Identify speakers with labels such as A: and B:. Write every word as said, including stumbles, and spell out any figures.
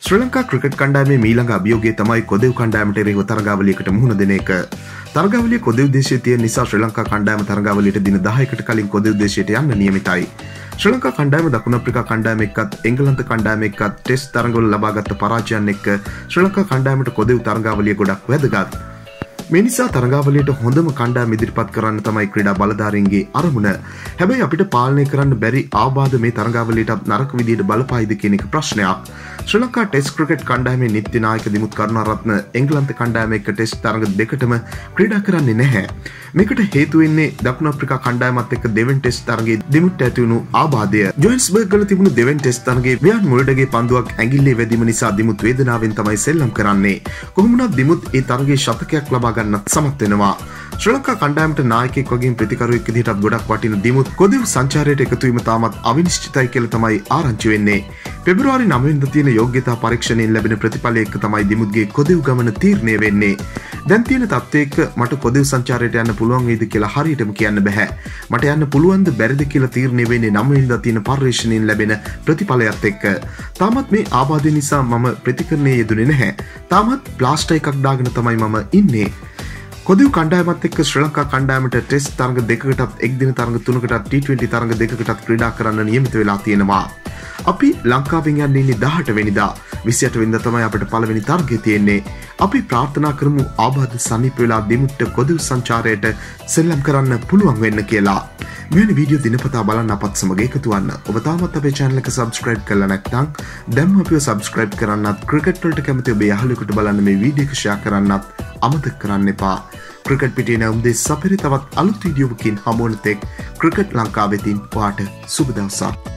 A: ශ්‍රී Lanka cricket කණ්ඩායමේ මීළඟ අභියෝගය තමයි කොදෙව් කණ්ඩායමට එරෙහිව තරගාවලියකට මුහුණ දෙන එක. තරගාවලිය කොදෙව් දේශයේ තියෙන නිසා ශ්‍රී ලංකා කණ්ඩායම තරගාවලියට දින දහයකට කලින් කොදෙව් දේශයට යන්න නියමිතයි. ශ්‍රී ලංකා කණ්ඩායම දකුණු අප්‍රිකා කණ්ඩායම එක්කත් එංගලන්ත කණ්ඩායම එක්කත් ටෙස්ට් තරගවල ලබාගත් පරාජයන් එක්ක ශ්‍රී ලංකා කණ්ඩායමට කොදෙව් තරගාවලිය ගොඩක් වැදගත්. මේ නිසා තරගාවලියට හොඳම කණ්ඩායම ඉදිරිපත් කරන්න තමයි ක්‍රීඩා බලධාරීන්ගේ අරමුණ. හැබැයි අපිට පාලනය කරන්න බැරි ආබාධ මේ තරගාවලියට නරක විදියට බලපායිද කියන එක ප්‍රශ්නයක්. ශ්‍රී ලංකා ටෙස්ට් ක්‍රිකට් කණ්ඩායමේ නිත්‍ය නායක දිමුත් කරුණාරත්න එංගලන්ත කණ්ඩායම එක්ක ටෙස්ට් තරග දෙකටම ක්‍රීඩා කරන්නේ නැහැ. මේකට හේතු වෙන්නේ දකුණු අප්‍රිකා කණ්ඩායමත් එක්ක දෙවෙනි ටෙස්ට් තරගයේ දිමුත් ඇති වුණු ආබාධය. ජෝහන්ස්බර්ග් වල තිබුණු දෙවෙනි ටෙස්ට් තරගයේ වියන් මොල්ඩගේ පන්දුවක් ඇඟිල්ලේ වැදීම නිසා දිමුත් වේදනාවෙන් තමයි සෙල්ලම් කරන්නේ. කොහොම වුණත් දිමුත් ඒ තරගයේ ශතකයක් ලබා ගන්නත් සමත් වෙනවා. ශ්‍රී ලංකා කණ්ඩායමට නායකයෙක් වගේ ප්‍රතිකරුවෙක් විදිහටත් ගොඩක් වටින දිමුත් කොදෙව් සංචාරයට එකතු වීම තාමත් අවිනිශ්චිතයි කියලා තමයි ආරංචි වෙන්නේ. පෙබරවාරි නවය වෙනිදා තියෙන යෝග්‍යතා පරීක්ෂණයෙන් ලැබෙන ප්‍රතිඵල එක්ක තමයි දිමුත්ගේ කොදෙව් ගමන තීරණය වෙන්නේ. දැන් තියෙන තත්ත්වයක මට කොදෙව් සංචාරයට යන්න පුළුවන් වේද කියලා හරියටම කියන්න බෑ. මට යන්න පුළුවන්ද බැරිද කියලා තීරණය වෙන්නේ නවය වෙනිදා තියෙන පරීක්ෂණයෙන් ලැබෙන ප්‍රතිඵලයත් එක්ක. තාමත් මේ ආබාධය නිසා මම ප්‍රතිකරණයේ යෙදුනේ නැහැ. තාමත් ප්ලාස්ටර් එකක් දාගෙන තමයි මම ඉන්නේ. කොදෙව් කණ්ඩායමත් එක්ක ශ්‍රී ලංකා කණ්ඩායමට ටෙස්ට් තරග දෙකකටත් එක් දින තරග තුනකටත් ටී ට්වෙන්ටි තරග දෙකකටත් ක්‍රීඩා කරන්න නියමිත වෙලා තියෙනවා. අපි ලංකාවෙන් යන්නේ ඉන්නේ දහඅට වෙනිදා. විසිඅට වෙනිදා තමයි අපිට පළවෙනි තරගය තියෙන්නේ. අපි ප්‍රාර්ථනා කරමු ආබාධ සනීප වෙලා දිමුත්ට කොදෙව් සංචාරයට සෙල්ලම් කරන්න පුළුවන් වෙන්න කියලා. මෙවැනි වීඩියෝ දිනපතා බලන්න අපත් සමග එකතු වෙන්න. ඔබ තාමත් අපේ channel එක subscribe කරලා නැත්නම් දැන්ම අපිව subscribe කරන්නත් ක්‍රිකට් වලට කැමති ඔබේ යාළුවෙකුට බලන්න මේ වීඩියෝ එක share කරන්නත් අමතක කරන්න එපා. ක්‍රිකට් පිටේ නම් දෙස් සපිරි තවත් අලුත් වීඩියෝවකින් හමු වන තෙක් ක්‍රිකට් ලංකාවෙතින් ඔයාට සුබ දවසක්.